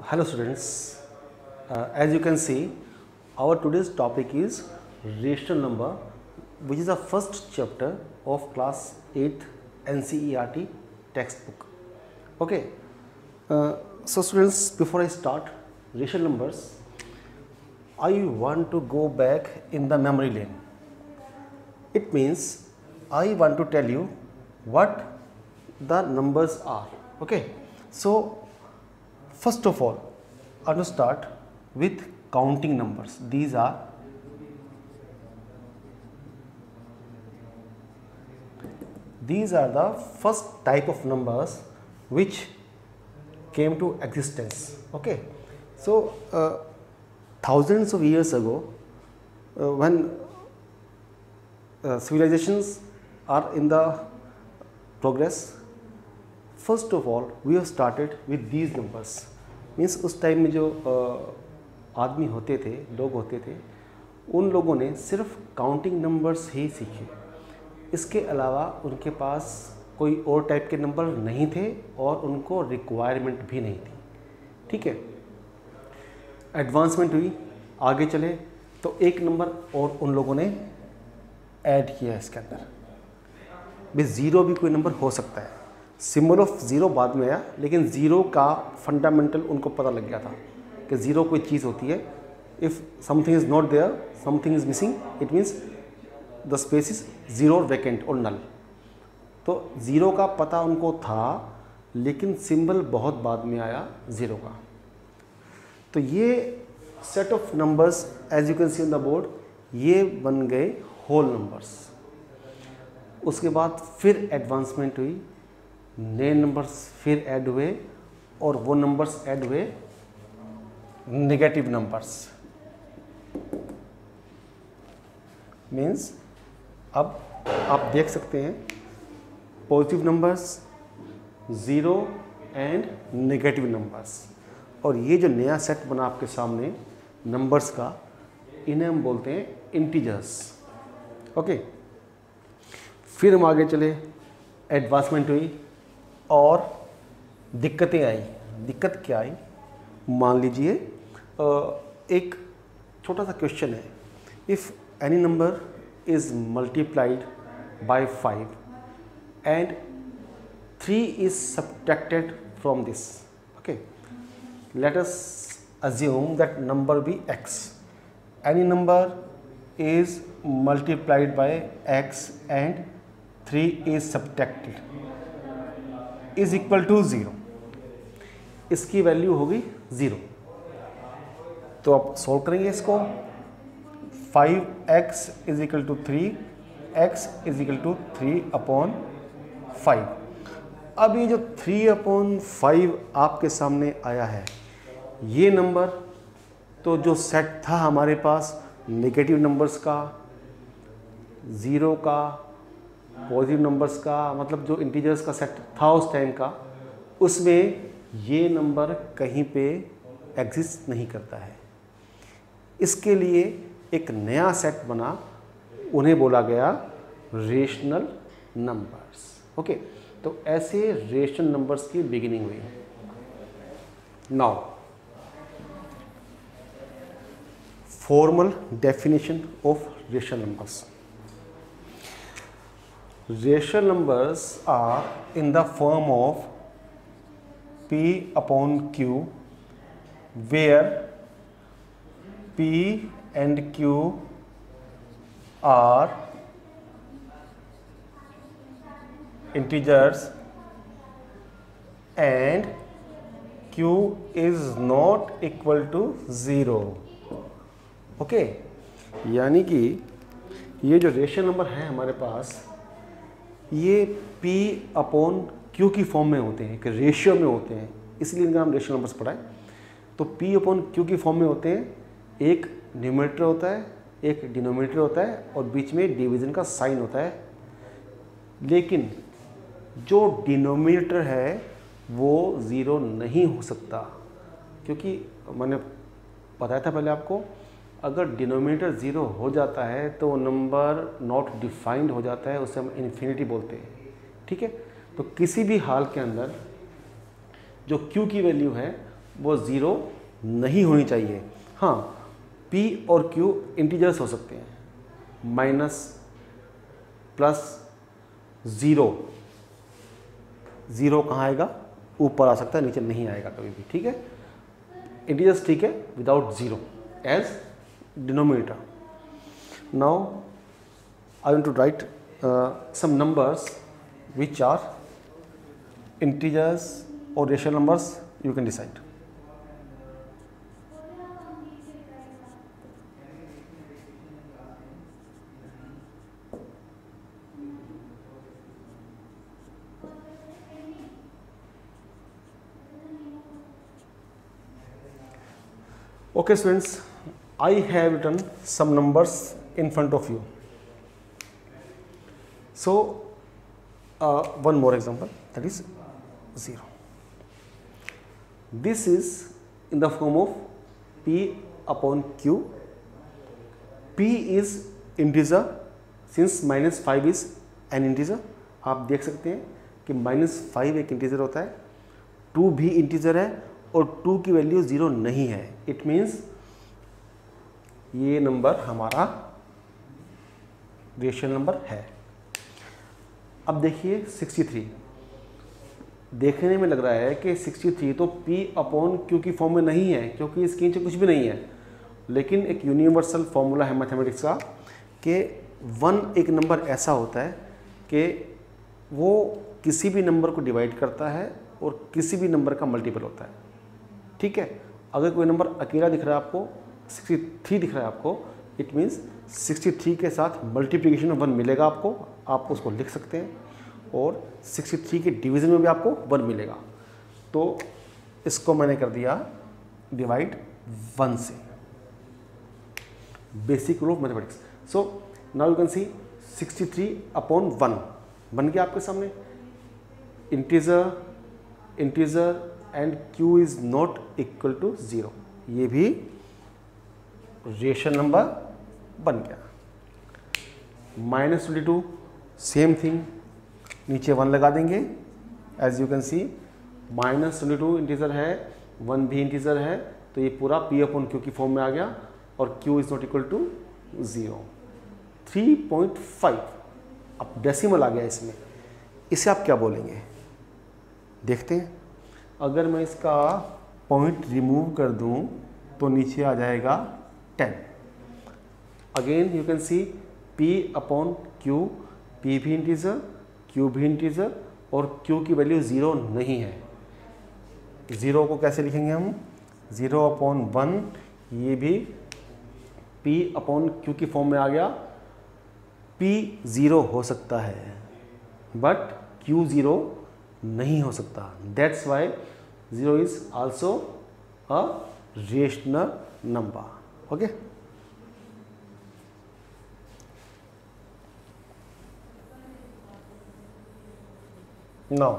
Hello students, as you can see, our today's topic is rational number, which is the first chapter of class 8th NCERT textbook. Okay, so students, before I start rational numbers, I want to go back in the memory lane. It means I want to tell you what the numbers are. Okay, so first of all, I want to start with counting numbers. These are the first type of numbers which came to existence. Okay, so thousands of years ago, when civilizations are in the progress, first of all we have started with these numbers. Means उस time में जो आदमी होते थे, लोग होते थे, उन लोगों ने सिर्फ काउंटिंग नंबर्स ही सीखे. इसके अलावा उनके पास कोई और टाइप के नंबर नहीं थे और उनको रिक्वायरमेंट भी नहीं थी. ठीक है, एडवांसमेंट हुई, आगे चले तो एक नंबर और उन लोगों ने ऐड किया इसके अंदर. भी ज़ीरो भी कोई नंबर हो सकता है. सिंबल ऑफ ज़ीरो बाद में आया, लेकिन ज़ीरो का फंडामेंटल उनको पता लग गया था कि ज़ीरो कोई चीज़ होती है. If something is not there, something is missing, it means the space is zero, vacant और नल. तो ज़ीरो का पता उनको था, लेकिन सिंबल बहुत बाद में आया ज़ीरो का. तो ये set of numbers as you can see on the board, ये बन गए होल नंबर्स. उसके बाद फिर एडवांसमेंट हुई, नए नंबर्स फिर ऐड हुए और वो नंबर्स ऐड हुए नेगेटिव नंबर्स. मीन्स अब आप देख सकते हैं positive numbers, zero and negative numbers. और ये जो नया सेट बना आपके सामने नंबर्स का, इन्हें हम बोलते हैं इंटीजर्स. ओके, फिर हम आगे चले, एडवांसमेंट हुई और दिक्कतें आई. दिक्कत क्या आई? मान लीजिए एक छोटा सा क्वेश्चन है. If any number is multiplied by 5 and 3 is subtracted from this. Okay, let us assume that number be x. Any number is multiplied by x and 3 is subtracted is equal to 0. इसकी value होगी 0. तो आप solve करेंगे इसको. 5x is equal to 3, x is equal to 3/5. अब ये जो 3/5 आपके सामने आया है, ये नंबर तो जो सेट था हमारे पास नेगेटिव नंबर्स का, ज़ीरो का, पॉजिटिव नंबर्स का, मतलब जो इंटीजर्स का सेट था उस टाइम का, उसमें ये नंबर कहीं पे एग्जिस्ट नहीं करता है. इसके लिए एक नया सेट बना, उन्हें बोला गया रेशनल नंबर्स. ओके, तो ऐसे रेशनल नंबर्स की बिगिनिंग हुई. Now formal definition of rational numbers. Rational numbers are in the form of P upon Q, where P and Q are integers and Q is not equal to 0. Okay, यानी कि ये जो rational number है हमारे पास, ये P upon Q की form में होते हैं, एक रेशियो में होते हैं, इसलिए इनका नाम रेशनल नंबर्स पड़ा है. तो P अपॉन Q की फॉर्म में होते हैं. एक न्यूमरेटर होता है, एक डिनोमिनेटर होता है और बीच में डिवीज़न का साइन होता है. लेकिन जो डिनोमिनेटर है वो ज़ीरो नहीं हो सकता, क्योंकि मैंने बताया था पहले आपको, अगर डिनोमिनेटर ज़ीरो हो जाता है तो नंबर नॉट डिफाइंड हो जाता है, उसे हम इन्फिनिटी बोलते हैं. ठीक है, तो किसी भी हाल के अंदर जो Q की वैल्यू है वो 0 नहीं होनी चाहिए। हाँ, p और q इंटीजर्स हो सकते हैं, माइनस, प्लस, 0 कहाँ आएगा, ऊपर आ सकता है, नीचे नहीं आएगा कभी भी, ठीक है। इंटीजर्स ठीक है, without 0 as denominator. Now I want to write some numbers which are integers or rational numbers, you can decide. Okay students, I have written some numbers in front of you. So one more example, that is 0. This is in the form of p upon q. p is integer, since -5 is an integer. आप देख सकते हैं कि -5 एक integer होता है, 2 भी integer है और 2 की वैल्यू 0 नहीं है। इट मीन्स ये नंबर हमारा रेशनल नंबर है। अब देखिए 63, देखने में लग रहा है कि 63 तो p अपॉन q की फॉर्म में नहीं है, क्योंकि इसके नीचे कुछ भी नहीं है। लेकिन एक यूनिवर्सल फॉर्मूला है मैथमेटिक्स का कि 1 एक नंबर ऐसा होता है कि वो किसी भी नंबर को डिवाइड करता है और किसी भी नंबर का मल्टीपल होता है, ठीक है। अगर कोई नंबर अकेला दिख रहा है आपको, 63 दिख रहा है आपको, इट मीन्स 63 के साथ मल्टीप्लिकेशन में 1 मिलेगा आपको, आप उसको लिख सकते हैं, और 63 के डिवीज़न में भी आपको 1 मिलेगा। तो इसको मैंने कर दिया डिवाइड 1 से, basic rule of mathematics. So now you can see 63 upon 1 बन गया आपके सामने। Integer and q is not equal to 0, ये भी रेशनल नंबर बन गया। -22 सेम थिंग, नीचे 1 लगा देंगे। As you can see -22 integer है, 1 भी इंटीजर है, तो ये पूरा p अपॉन q की फॉर्म में आ गया, और q is not equal to 0। 3.5 अब डेसिमल आ गया इसमें, इसे आप क्या बोलेंगे देखते हैं। अगर मैं इसका पॉइंट रिमूव कर दूं तो नीचे आ जाएगा 10। Again you can see p upon q, p भी इंटीजर, q भी इंटीजर, और q की वैल्यू 0 नहीं है। 0 को कैसे लिखेंगे हम, 0 अपॉन 1, ये भी p अपॉन q की फॉर्म में आ गया। p 0 हो सकता है बट q 0 नहीं हो सकता, that's why 0 is also a rational number. Okay, now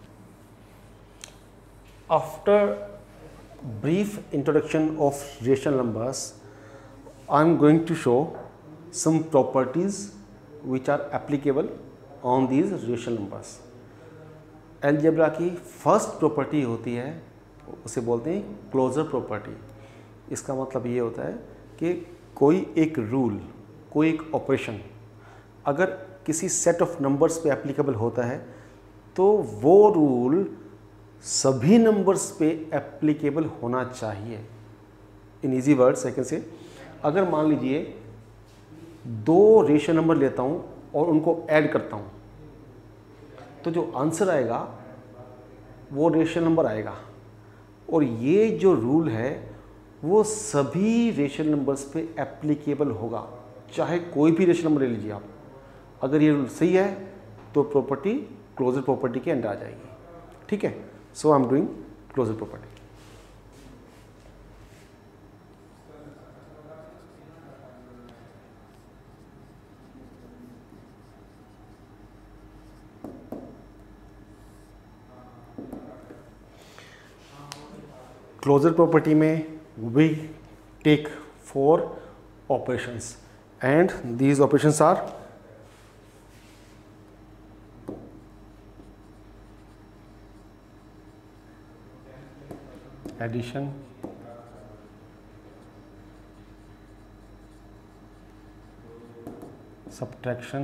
after brief introduction of rational numbers, I am going to show some properties which are applicable on these rational numbers. Algebra की first property होती है, उसे बोलते हैं closure property. इसका मतलब ये होता है कि कोई एक रूल, कोई एक ऑपरेशन अगर किसी सेट ऑफ नंबर्स पे एप्लीकेबल होता है तो वो रूल सभी नंबर्स पे एप्लीकेबल होना चाहिए। In easy words I can say, अगर मान लीजिए 2 रेशनल नंबर लेता हूँ और उनको ऐड करता हूँ, तो जो आंसर आएगा वो रेशनल नंबर आएगा, और ये जो रूल है वो सभी रेशनल नंबर्स पे एप्लीकेबल होगा, चाहे कोई भी रेशनल नंबर ले लीजिए आप। अगर ये रूल सही है तो प्रॉपर्टी क्लोजर प्रॉपर्टी के अंडर आ जाएगी, ठीक है। So I am doing closure property. Closure property में we take 4 operations and these operations are addition, subtraction,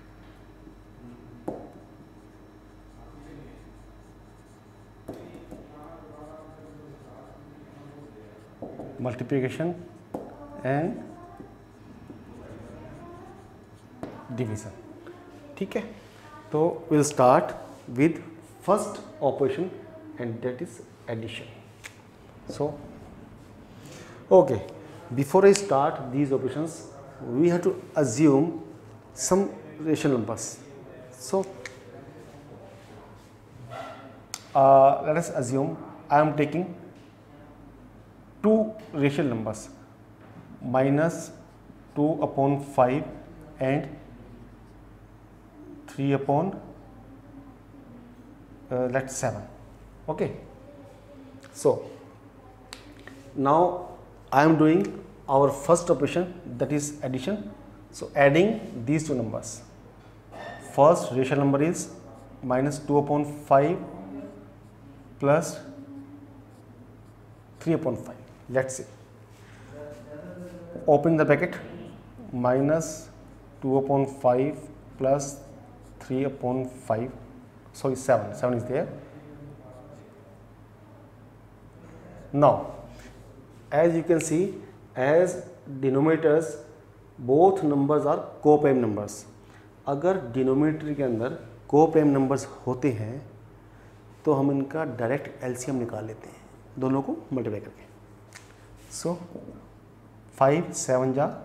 multiplication and division. ठीक है, तो will start with first operation and that is addition. So okay, before I start these operations we have to assume some rational numbers. So let us assume I am taking two rational numbers, minus 2 upon 5 and 3 upon let's 7. Okay, so now I am doing our first operation, that is addition. So adding these two numbers, first rational number is minus 2 upon 5 plus 3 upon 5. Let's see, open the bracket, minus 2 upon 5 plus 3 upon 5, sorry 7 is there. Now as you can see, as denominators both numbers are co-prime numbers. अगर denominator के अंदर co-prime numbers होते हैं तो हम इनका direct LCM निकाल लेते हैं, दोनों को मल्टीप्लाई करके। सो 5 7 जा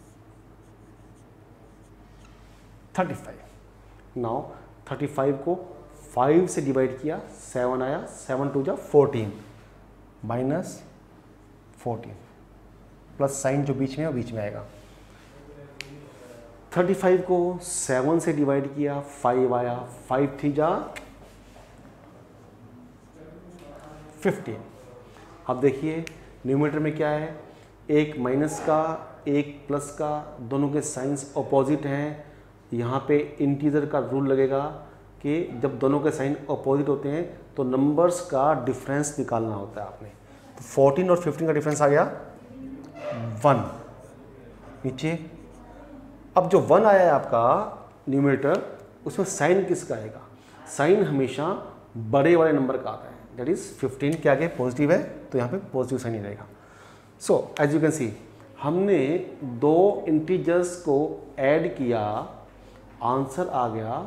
35। नाउ 35 को 5 से डिवाइड किया, 7 आया, 7 2 जा 14 माइनस 14 प्लस साइन जो बीच में है वो बीच में आएगा। 35 को 7 से डिवाइड किया, 5 आया, 5 3 जा 15। अब देखिए न्यूमरेटर में क्या है, एक माइनस का एक प्लस का, दोनों के साइंस अपोजिट हैं। यहाँ पे इंटीजर का रूल लगेगा कि जब दोनों के साइन अपोजिट होते हैं तो नंबर्स का डिफरेंस निकालना होता है आपने। तो 14 और 15 का डिफरेंस आ गया 1 नीचे। अब जो 1 आया है आपका न्यूमरेटर, उसमें साइन किसका आएगा? साइन हमेशा बड़े वाले नंबर का आता है, दैट इज 15 के आगे पॉजिटिव है तो यहाँ पे पॉजिटिव साइन ही रहेगा। So as you can see, हमने दो इंटीजर्स को ऐड किया, आंसर आ गया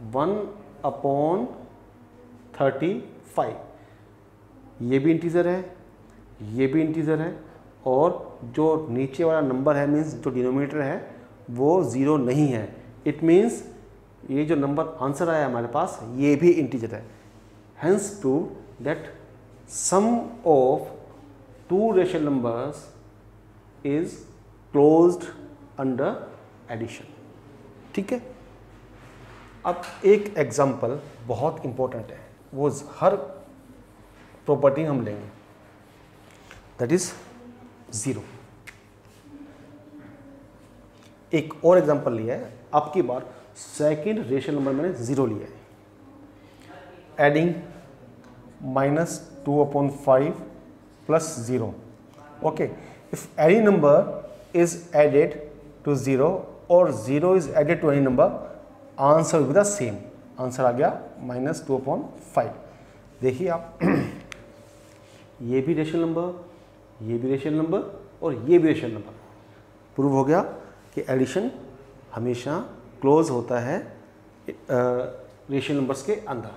1/35। ये भी इंटीजर है, ये भी इंटीजर है, और जो नीचे वाला नंबर है मीन्स जो डिनोमिनेटर है वो 0 नहीं है। इट मीन्स ये जो नंबर आंसर आया हमारे पास ये भी इंटीजर है। Hence prove that sum of two rational numbers is closed under addition. ठीक है, अब एक एग्जांपल बहुत इंपॉर्टेंट है, वो हर प्रॉपर्टी हम लेंगे, दैट इज 0। एक और एग्जांपल लिया है, अब की बार सेकंड रेशनल नंबर मैंने 0 लिया है। Adding minus 2/5 plus 0. Okay, if any number is added to 0 or 0 is added to any number, answer will be the same. Answer आ गया -2/5। देखिए आप ये भी रेशनल नंबर, ये भी रेशनल नंबर और ये भी रेशनल नंबर। प्रूव हो गया कि एडिशन हमेशा क्लोज होता है रेशनल नंबर्स के अंदर।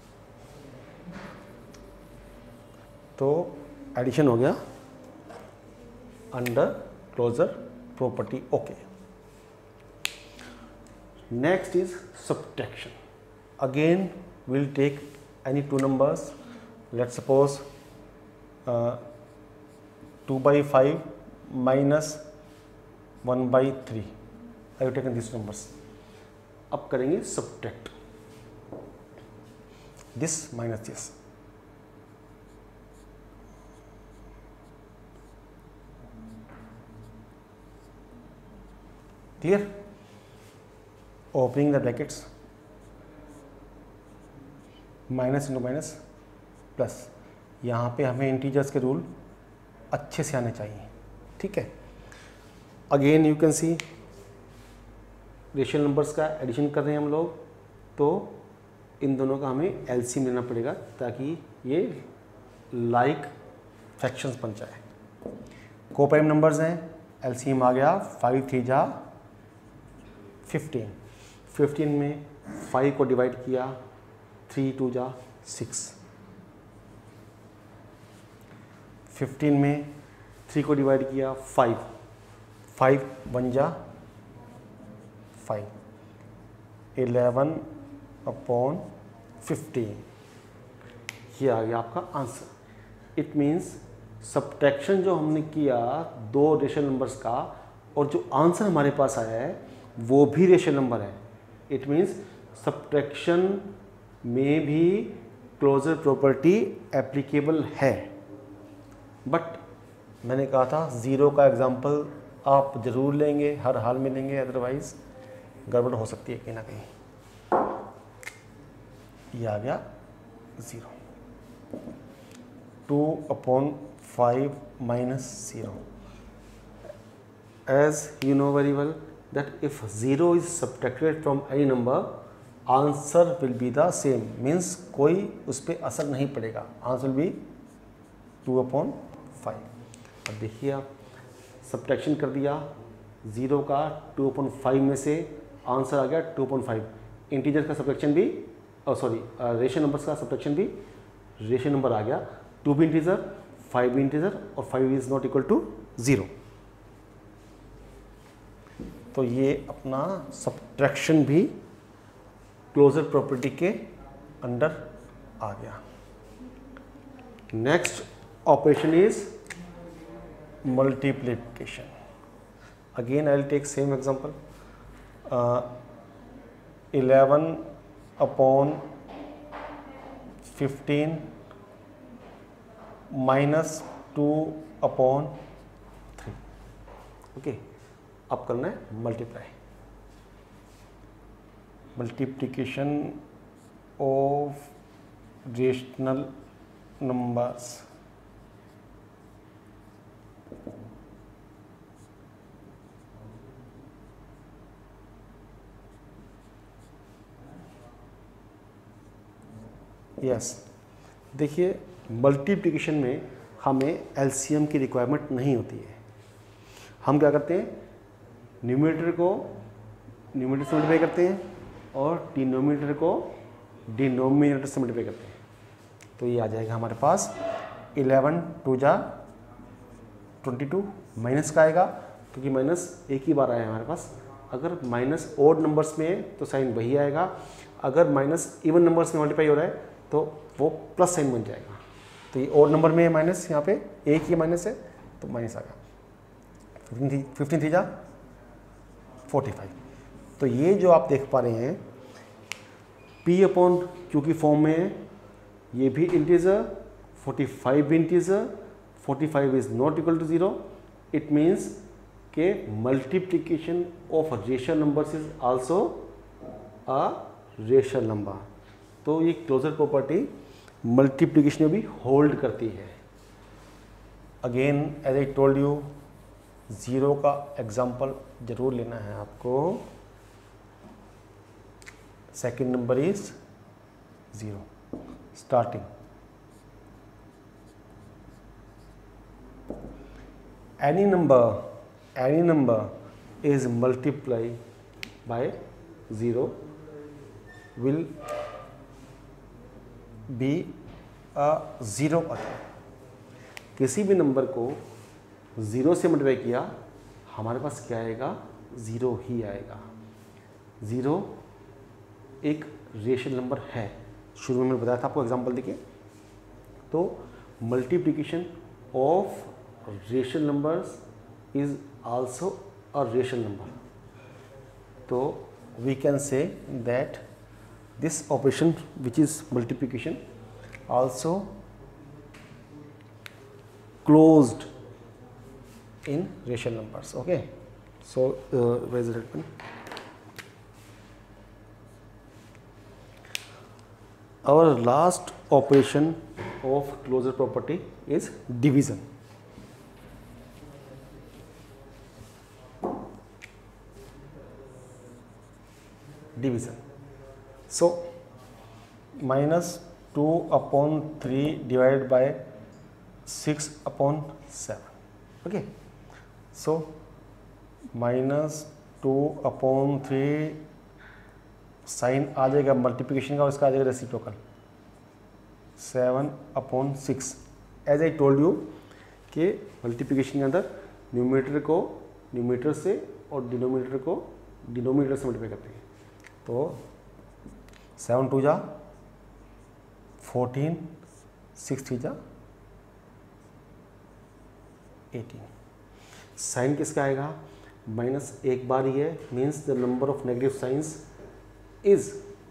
तो एडिशन हो गया under closure property. Okay, next is subtraction. Again we'll take any two numbers. Let's suppose 2/5 minus 1/3. I have taken these numbers. अब करेंगे subtract this minus this. Clear? Opening the brackets, minus into minus plus, यहाँ पे हमें integers के rule अच्छे से आने चाहिए, ठीक है। Again you can see rational numbers का एडिशन कर रहे हैं हम लोग, तो इन दोनों का हमें एलसीएम लेना पड़ेगा ताकि ये लाइक फ्रैक्शंस बन जाए। कोप्राइम नंबर्स हैं, एलसीएम आ गया 5 3 जा 15, 15 में 5 को डिवाइड किया 3 2 जा 6, 15 में 3 को डिवाइड किया 5 5 1 जा 5, 11/15, ये आ गया आपका आंसर। इट मीन्स सब्ट्रैक्शन जो हमने किया दो रेशनल नंबर्स का और जो आंसर हमारे पास आया है वो भी रेशनल नंबर है। इट मीन्स सब्ट्रैक्शन में भी क्लोजर प्रॉपर्टी एप्लीकेबल है। बट मैंने कहा था ज़ीरो का एग्जांपल आप ज़रूर लेंगे, हर हाल में लेंगे, अदरवाइज़ गड़बड़ हो सकती है कहीं ना कहीं। ये आ गया 0, 2/5 - 0। As you know very well that if 0 is subtracted from any number, answer will be the same, means कोई उस पर असर नहीं पड़ेगा, आंसर will be 2/5। अब देखिए आप सब्ट्रैक्शन कर दिया 0 का 2/5 में से आंसर आ गया 2/5। इंटीजर का सब्ट्रैक्शन भी रेशनल नंबर्स का सब्ट्रैक्शन भी रेशनल नंबर आ गया, 2 भी इंटीजर 5 भी इंटीजर और 5 इज नॉट इक्वल टू 0। तो ये अपना सब्ट्रैक्शन भी क्लोजर प्रॉपर्टी के अंडर आ गया। Next operation is multiplication. Again I will take same example, 11/15 - 2/3। ओके, अब करना है multiply, multiplication of rational numbers. Yes, देखिए मल्टीप्लिकेशन में हमें एलसीएम की रिक्वायरमेंट नहीं होती है। हम क्या करते हैं, न्यूमरेटर को न्यूमरेटर से मल्टीप्लाई करते हैं और डिनोमिनेटर को डिनोमिनेटर से मल्टीप्लाई करते हैं। तो ये आ जाएगा हमारे पास 11 2 जा 22, माइनस का आएगा क्योंकि माइनस एक ही बार आया है हमारे पास। अगर माइनस ओड नंबर्स में है तो साइन वही आएगा, अगर माइनस इवन नंबर्स में मल्टीप्लाई हो रहा है तो वो प्लस साइन बन जाएगा। तो ये ओड नंबर में है माइनस, यहाँ पे एक ही माइनस है तो माइनस आ गया। 15 3 जा 45। तो ये जो आप देख पा रहे हैं P/Q की फॉर्म में है, ये भी इंटीजर, 45 भी integer, 45 is not equal to 0। It means के multiplication of rational numbers is also a rational number. तो ये क्लोजर प्रॉपर्टी मल्टीप्लिकेशन में भी होल्ड करती है। Again as I told you, 0 का एग्जाम्पल जरूर लेना है आपको। Second number is 0 starting. any number is multiplied by 0 will be a zero again। किसी भी नंबर को 0 से मल्टीप्लाई किया हमारे पास क्या आएगा, 0 ही आएगा। 0 एक रेशनल नंबर है, शुरू में मैंने बताया था आपको एग्जांपल देखिए। तो multiplication of rational numbers is also a rational number. तो we can say that this operation which is multiplication also closed in rational numbers। okay, so where is it written? Our last operation of closure property is division. So -2/3 divided by 6/7. Okay, so -2/3 sign आ जाएगा multiplication का और इसका आ जाएगा reciprocal 7/6. As I told you कि multiplication के अंदर न्यूमरेटर से और डिनोमिनेटर को डिनोमिनेटर से मल्टीप्लाई करते हैं. तो 7 2 जा 14, 6 3 जा 18. साइन किसका आएगा? माइनस एक बार ही है, means the number of negative signs is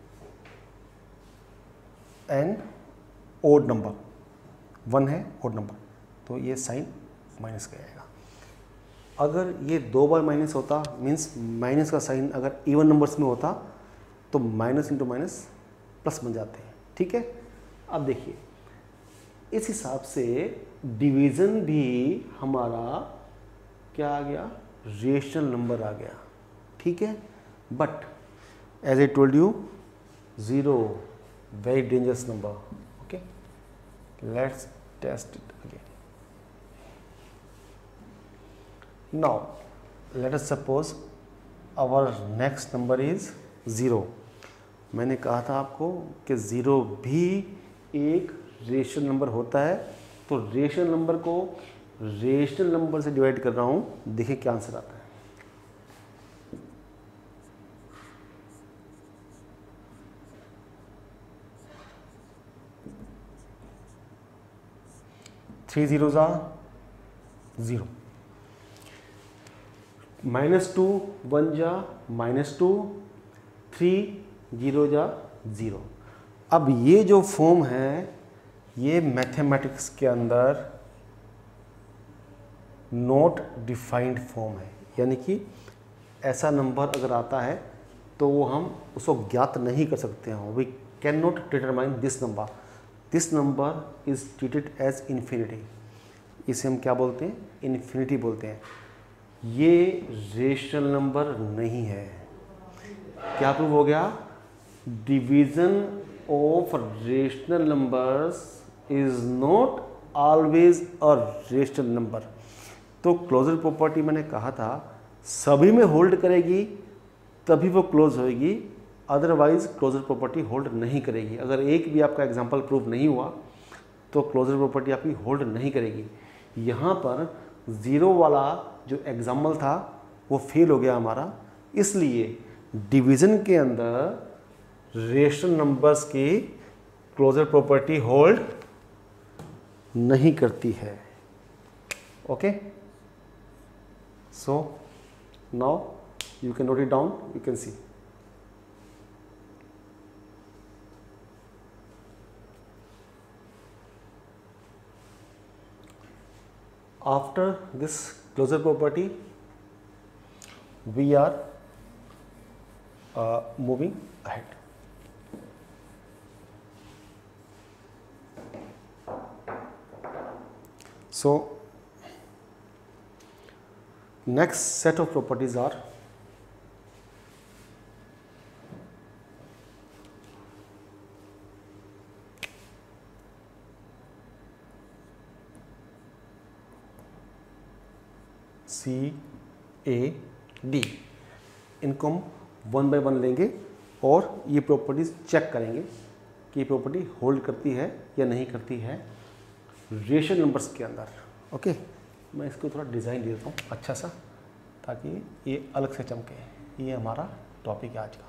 an odd number. 1 है ओड नंबर, तो ये साइन माइनस का आएगा. अगर ये 2 बार माइनस होता, मीन्स माइनस का साइन अगर इवन नंबर्स में होता तो माइनस इंटू माइनस प्लस बन जाते हैं. ठीक है, अब देखिए इस हिसाब से डिवीज़न भी हमारा क्या आ गया? रेशनल नंबर आ गया. ठीक है, but as I told you 0 very dangerous number. Okay, let's test it again. Now let us suppose our next number is 0. मैंने कहा था आपको कि 0 भी एक रेशनल नंबर होता है, तो रेशनल नंबर को रेशनल नंबर से डिवाइड कर रहा हूँ. देखिए क्या आंसर आता है. थ्री 0 जा 0, -2 1 जा -2, 3 0 जा 0. अब ये जो फॉर्म है ये मैथमेटिक्स के अंदर नॉट डिफाइंड फॉर्म है. यानी कि ऐसा नंबर अगर आता है तो वो हम उसको ज्ञात नहीं कर सकते हैं. We can not determine this number. This number is treated as infinity. इसे हम क्या बोलते हैं? इन्फिनिटी बोलते हैं. ये रेशनल नंबर नहीं है. क्या प्रूव हो गया? Division of rational numbers is not always a rational number. तो क्लोजर प्रॉपर्टी मैंने कहा था सभी में होल्ड करेगी तभी वो क्लोज होएगी, अदरवाइज क्लोजर प्रॉपर्टी होल्ड नहीं करेगी. अगर एक भी आपका एग्जांपल प्रूव नहीं हुआ तो क्लोजर प्रॉपर्टी आपकी होल्ड नहीं करेगी. यहाँ पर 0 वाला जो एग्जाम्पल था वो फेल हो गया हमारा. इसलिए डिवीज़न के अंदर रेशनल नंबर्स की क्लोजर प्रॉपर्टी होल्ड नहीं करती है. ओके, so now you can note it down. You can see after this closure property we are moving ahead. So next set of properties are CAD. इनको हम 1 bye 1 लेंगे और ये प्रॉपर्टीज चेक करेंगे कि ये प्रॉपर्टी होल्ड करती है या नहीं करती है रेशनल नंबर्स के अंदर. ओके, मैं इसको थोड़ा डिज़ाइन दे देता हूँ अच्छा सा ताकि ये अलग से चमके. ये हमारा टॉपिक है आज का.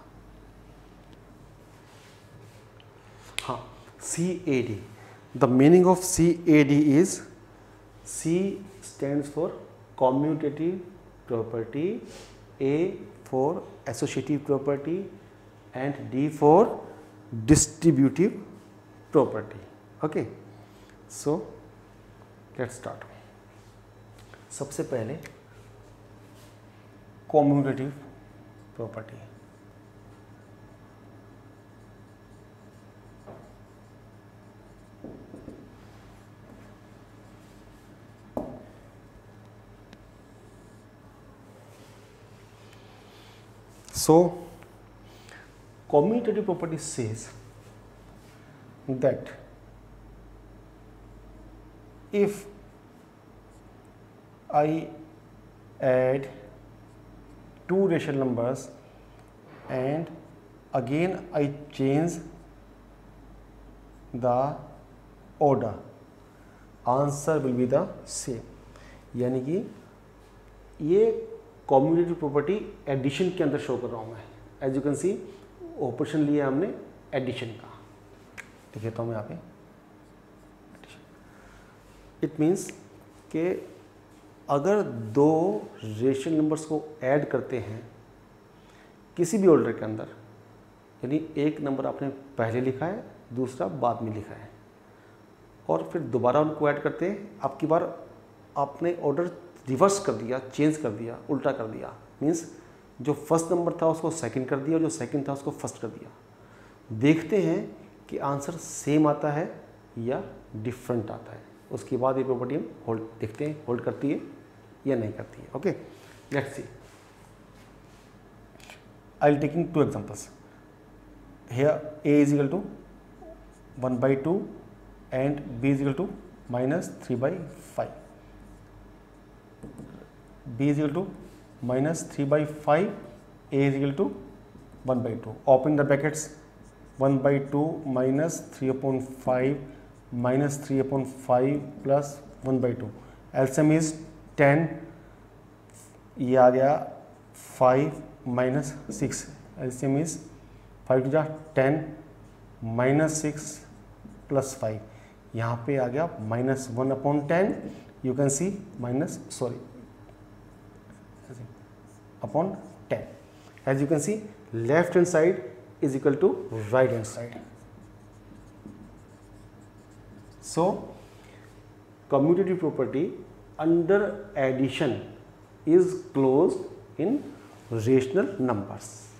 हाँ, CAD. The meaning of CAD is C stands for commutative property, A for associative property and D for distributive property. Okay, so let's start. सबसे पहले commutative property. So commutative property says that if I add two rational numbers and again I change the order, answer will be the same. यानी कि ये commutative property addition के अंदर show कर रहा हूँ मैं. As you can see operation लिया हमने एडिशन का. लिखता हूँ मैं यहाँ पे एडिशन. इट मीन्स कि अगर दो रेशनल नंबर्स को ऐड करते हैं किसी भी ऑर्डर के अंदर, यानी एक नंबर आपने पहले लिखा है दूसरा बाद में लिखा है और फिर दोबारा उनको ऐड करते हैं, आपकी बार आपने ऑर्डर रिवर्स कर दिया, चेंज कर दिया, उल्टा कर दिया. मीन्स जो फर्स्ट नंबर था उसको सेकंड कर दिया और जो सेकंड था उसको फर्स्ट कर दिया. देखते हैं कि आंसर सेम आता है या डिफरेंट आता है. उसके बाद ये प्रॉपर्टी हम होल्ड देखते हैं, होल्ड करती है या नहीं करती है. Okay, let's see. I will taking two examples. Here a is equal to 1/2 and b is equal to -3/5. b is equal to -3/5, a is equal to 1/2. Open the brackets. 1/2 minus 3/5 minus 3/5 plus 1/2. LCM is 10. ये आ गया 5 minus 6. LCM is 5 to 10 minus 6 plus 5. यहाँ पे आ गया -1/10. You can see upon 10. As you can see, left hand side is equal to right hand side. So commutative property under addition is closed in rational numbers.